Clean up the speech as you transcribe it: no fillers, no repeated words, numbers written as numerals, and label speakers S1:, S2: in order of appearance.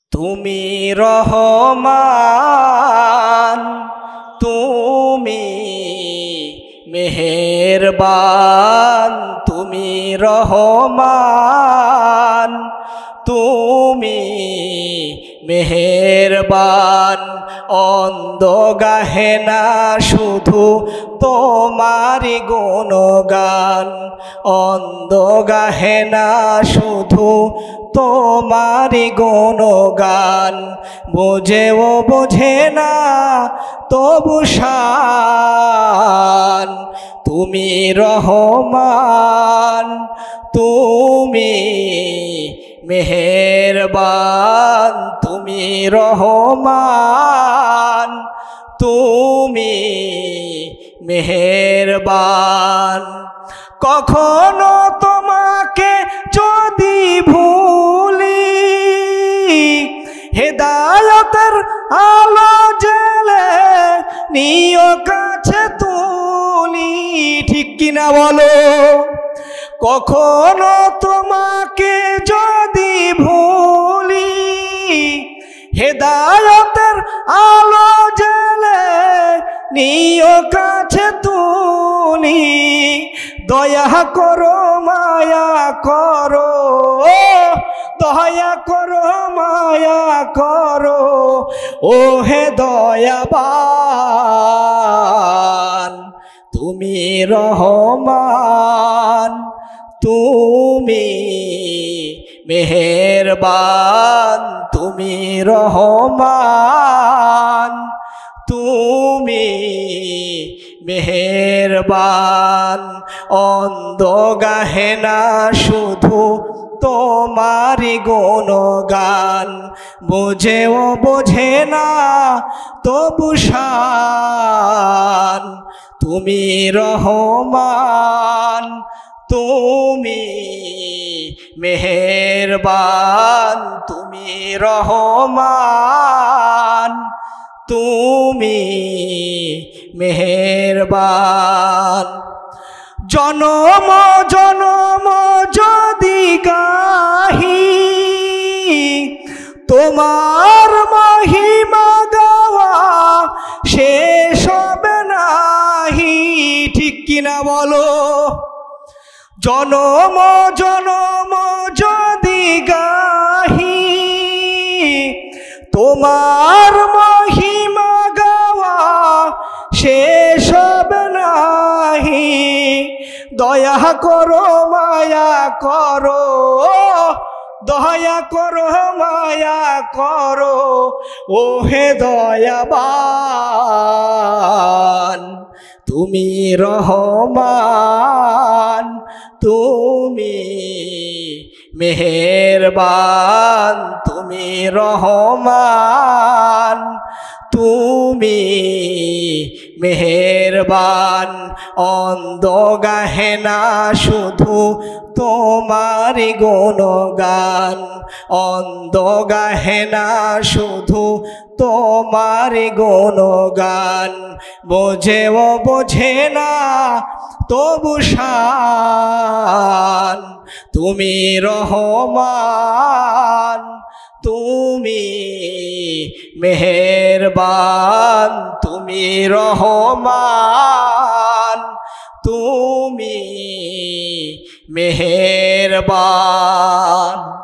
S1: তুমি রহমান, তুমি মেহেরবান, তুমি রহমান, তুমি মেহেরবান। অন্ধ গাহে না শুধু তোমারি গুণগান, অন্ধ গাহে না শুধু তোমারি গুণগান। বোঝেও বোঝে না তবু শান, তুমি রহমান, তুমি মেহেরবান, তুমি রহমান, তুমি মেহেরবান। কখনো তোমাকে যদি ভুলি, হেদায়েতের আলো জেলে নিও কাছে তুলি। ঠিক কিনা বলো? কখনো তোমাকে যদি ভুলি, হেদায়েতের আলো জেলে নিও কাছে তুলি। দয়া করো মায়া করো, দয়া করো মায়া করো, ও হে দয়াবান। তুমি রহমান, তুমি মেহেরবান, তুমি রহমান, তুমি মেহেরবান। অন্ধ গাহে না শুধু তোমারি গুণগান, বোঝেও বোঝে না তবু শান, তুমি রহমান, তুমি মেহেরবান, তুমি রহমান, তুমি মেহেরবান। জনম জনম যদি গাহি তোমার মহিমা গাওয়া শেষ হবে নাহি। ঠিক কিনা বলো? জনম জনম যদি গাহি তোমার মহিমা গাওয়া শেষ হবে নাহি। দয়া করো মায়া করো, দয়া করো মায়া করো, ও হে দয়াবান। তুমি রহমান, তুমি মেহেরবান, তুমি রহমান, তুমি মেহেরবান। অন্ধ গাহে না শুধু তোমারি গুণগান, অন্ধ গাহে না শুধু তোমারি গুণগান। বোঝেও বোঝে না তবু শান, তুমি রহমান, তুমি মেহেরবান, তুমি রহমান, তুমি মেহেরবান।